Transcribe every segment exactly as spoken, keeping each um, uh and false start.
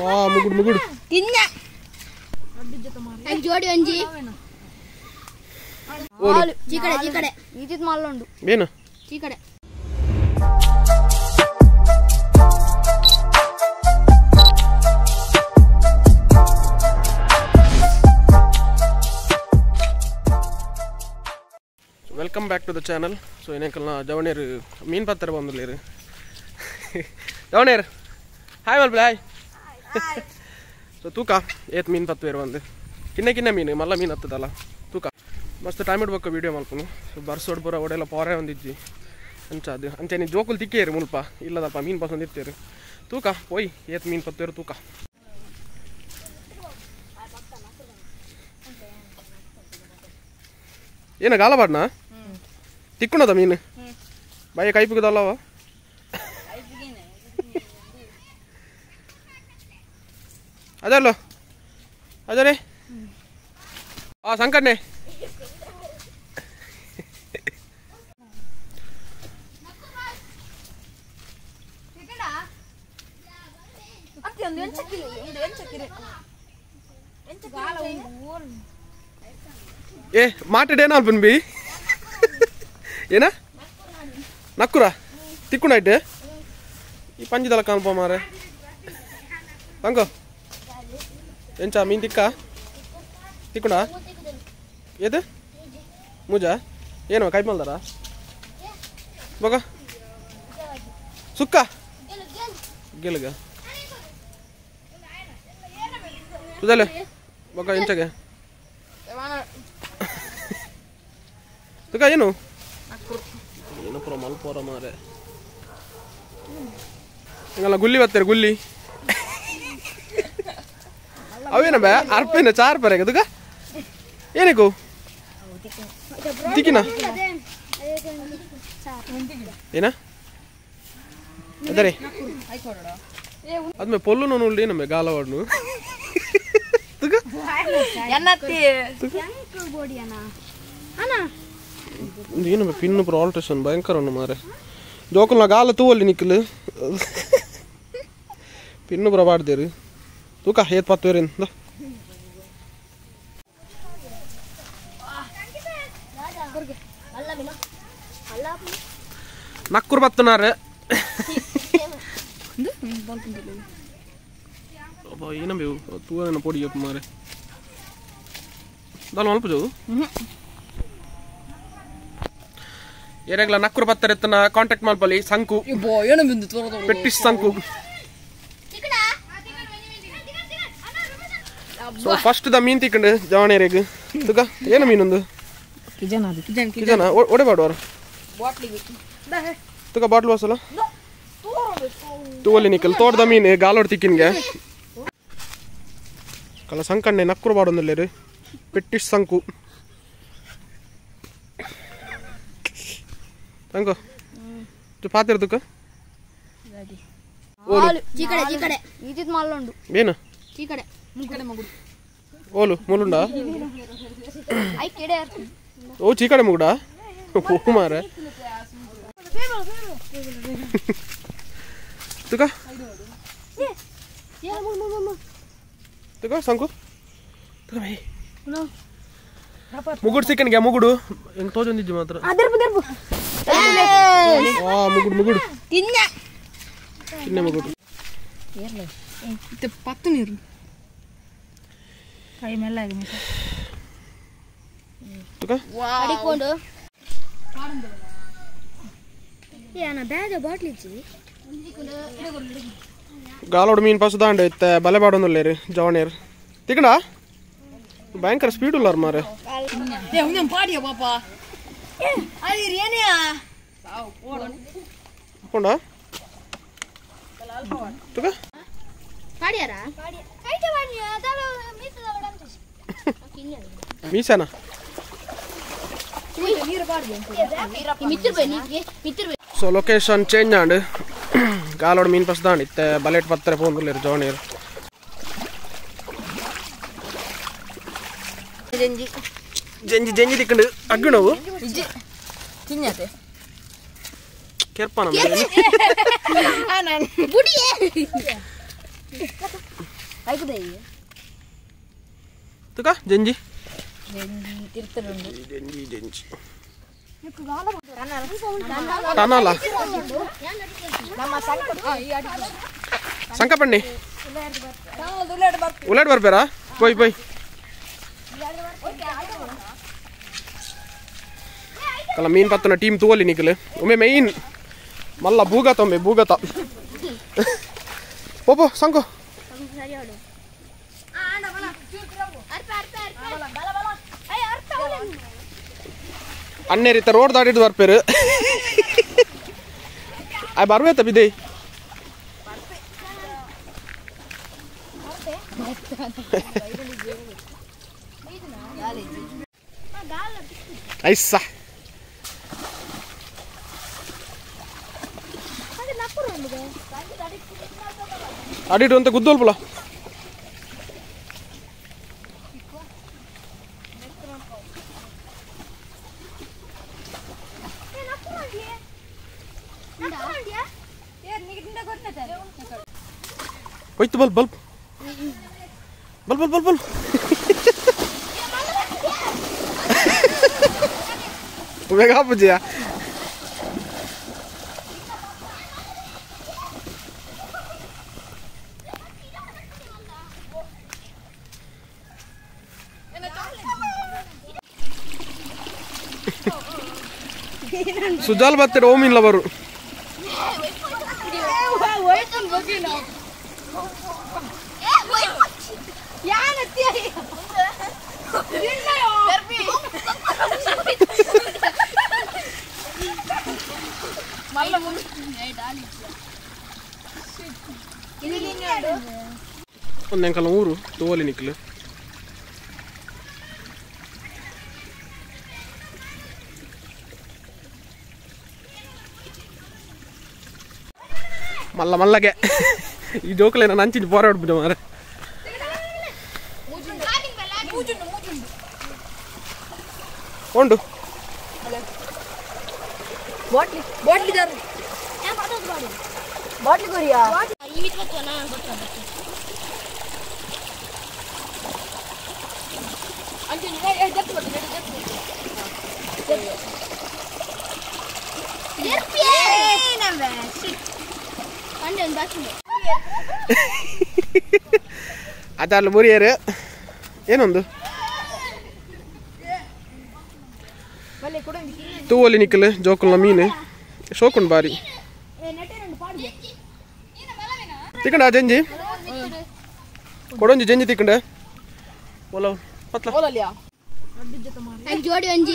Ah, mugud mugud. Tinna. Ek jodi onji. All chikade chikade. Idit mallondu. Bena. Chikade. Welcome back to the channel. So inakalla Javaner meen pattara bandulleru. Javaner. Hi malpla hi. Hi. So tuka eight meen pattu vandu. Kinne kinne meen malla meen attadalla. Tuka. Mast time idbekku video malpunu. So barsod pura odella pore ondijji. Ancha adu. Ante ni jokul tikkeru mulpa. Illadappa meen pasond itteru. Tuka poi eight meen pattu tuka. Ena gala padna? Tikkunada meen. Baya kaipukudallava? Adallo. Adare. Ah sankanne. Tikada. Atti ondu enchakile, indu enchakile. Enchakile. Eh, maatade na alpunbi. Ena? Nakura. Tikkuna itte. Ee panjidala kanpa mare. Tango. Encha meen tikka. Tikkuna. Edu? Muja. Eno kai maldara. Baga. Sukka. Geluga. Sudale. Baga enchage. Tuka eno? Eno pura mal pora mare. Ingala gulli battere gulli. Avena ba arpena char parega tuka? Eneku? Tikina. Ena? Adare. Adme pollu no nulli ena me gala vadnu. Tuka? Ennatti. Yanku body ana. Ana. Ena me pinnu pro alteration bhayankara unnu mare. Jokulna gala tuvalli niklu. Pinnu pro paadderu. Tuka eight pattu verin. Nakkur pattunare. Appa ena me tuvalena podi appu mare. Dal malpu jo. Yenagla nakkur pattare ettana contact malpali sanku. Bo ena bindu torada. Pettis sanku. So first the meen tikkundu Javanerege. Tuka ena meen undu? Kijana adu. Kijana Kijana ode baadwara. Bottle ge. Tuka bottle wasala? No. Tuvalli nikkel todda meen galod tikkinge. Kala sankanne nakkur baadondalleru. Pettis sanku. Tango. Tu paatira tuka? Ready. All chikade chikade. Idit mallondu. Bena. Chikade. Mugade magudu. Olu mulunda. Ai kede. Oh chikade muguda. Oh mare. Tuka? Eh. Ya mu mu mu. Tuka sanku? Tuka bhai. No. Mugudu chicken ge mugudu. Eng tojondijji matra. Adarbu darbu. Ah mugudu mugudu. Tinna. Tinne mugudu. Yerle. Itte pattu niru. Kai mella agini. Tuka? Wow. Adikondu. Parandu. Yana bag bottle ichi. Galod meen pasudande itte bale baadondalleru Javaner. Tikunda? Bhayankara speed ullar mare. Eh ungam paadiya papa. Eh ali riyaneya. Sav poda. Ponda? Tuka? Paadiyara? Paadiya. Kaite vaniya adalo meesada vadam chesi. Kinne. Meesana? Neeru paadiya. Mittur be nige mittur be. So location change and galod meen pasudande itte ballet pattare pondulleru Javaner. Jenji. Jenji jenji tikkundu aggu novu. Iji. Tinnate. Kerpana mare. Anan. Budiye. ತುಕ ಜಂಜಿ ತಿರ್ತರುಂಡು ಜಂಜಿ ಜಂಜಿ ಟನಲ ಟನಲ ನಮ್ಮ ಸಂಕಪಣ್ಣಿ ಉಲಾಡ್ ಬರ್ಬೇರಾ ಪೋಯ್ ಪೋಯ್ ಕಲ ಮೀನ್ ಪತ್ತನ team ತೂವಲ್ಲಿ Nikhil ಒಮ್ಮೆ main ಮಲ್ಲ ಬೂಗತ ಒಮ್ಮೆ ಬೂಗತ ಪೋಪೋ ಸಂಕೋ ಅನ್ನೇರಿತ road ದಾಟಿದ್ದು ಬರ್ಪೇರು ಆ ಬರ್ಬೇತ ಬಿದ್ದೆ ಐಸ ಅಡಿಟ್ಟು ಅಂತ ಗುದ್ದೋಲ್ಪುಲ ಹೋಯ್ತು ಬಲ್ ಬಲ್ಪ್ ಬಲ್ ಬಲ್ ಬಲ್ ಬಲ್ ಬೇಗ ಪೂಜೆಯ ಸುಜಾಲ್ ಬತ್ತೆ ಓಮಿನ್ಲ ಬರು ಒಂದೆಂಕಲ ಊರು ತೋಲಿ ನಿಕ್ಲು ಮಲ್ಲ ಮಲ್ಲಗೆ ಈ ಜೋಕಲೆ ನಾನು ಅಂಚಿನ ಹೋರಾಡ್ಬಿಟ್ಟು ಮಾರೆ ಉಂಡು ಬಾಟ್ಲಿ ಬಾಟ್ಲಿ ದಾರು ಬಾಟ್ಲಿ ಕೊರಿಯಾ ಈ ವಿತ್ವನ ಗೊತ್ತಾ ಅಂಚಿನ ಏ ಜತ್ತು ಬರ್ತದೆ ಜತ್ತು ಎರ್ಪಿಯೇ ನಮ್ವೆ ಶಿಟ್ ಅಂಡೆ ಒಂದು ಬಾಕಿ ಅದಲ್ಲ ಮುರಿಯರು ಏನೊಂದು ತೂವಲ್ಲಿ ನಿಕ್ಕಲು ಜೋಕುಲ್ನ ಮೀನು ಶೋಕುಂಡು ಬಾರಿ ತಿಕ್ಕಂಡ ಜಂಜಿ ಕೊಡೊಂಜಿ ಜಂಜಿ ತಿಕ್ಕಂಡ ಒಲ ಪತ್ಲ ಜೋಡಿ ಒಂಜಿ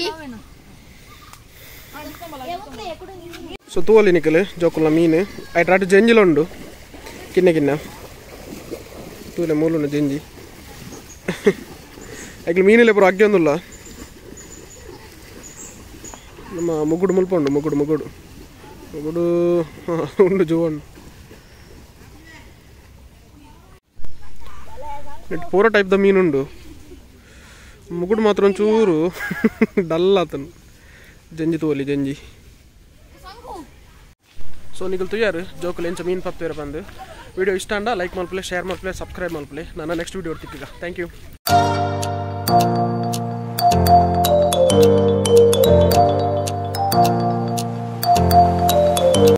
ಸೊ ತೂವಲ್ಲಿ ನಿಕ್ಕಲು ಜೋಕುಲ್ನ ಮೀನು ಐಟ್ರಾಟು ಜಂಜಿಲ ಉಂಡು ಕಿನ್ನ ಕಿನ್ನ ತೂಲೆ ಮೂಲುಂಡು ಜಂಜಿ ಐಕ್ಲು ಮೀನಿಲ್ಲ ಪೂರ ಅಗ್ಗೆ ಒಂದುಲ್ಲ ನಮ್ಮ ಮುಗುಡು ಮುಲ್ಪ ಉಂಡು ಮುಗುಡು ಮುಗುಡು ಮುಗುಡು ಉಂಡು ಜೋವಣ್ಣು ನೆಟ್ ಪೂರ ಟೈಪ್ ದ ಮೀನುಂಡು ಮುಗುಡು ಮಾತ್ರ ಒಂಚೂರು ಡಲ್ ಆತನು ಜಂಜಿ ತೋಲಿ ಜಂಜಿ ಸೊ ನಿಗಲ್ ತುಯ್ಯಾರು ಜೋಕುಲು ಎಂಚ ಮೀನು ಪಪ್ಪೇರ ಬಂದು ವಿಡಿಯೋ ಇಷ್ಟ ಅಂಡ ಲೈಕ್ ಮಲ್ಪಲೆ ಶೇರ್ ಮಲ್ಪಲೆ ಸಬ್ಸ್ಕ್ರೈಬ್ ಮಲ್ಪಲೆ ನಾನು ನೆಕ್ಸ್ಟ್ ವಿಡಿಯೋ ಇರ್ತಿಕ್ಕ ಥ್ಯಾಂಕ್ ಯು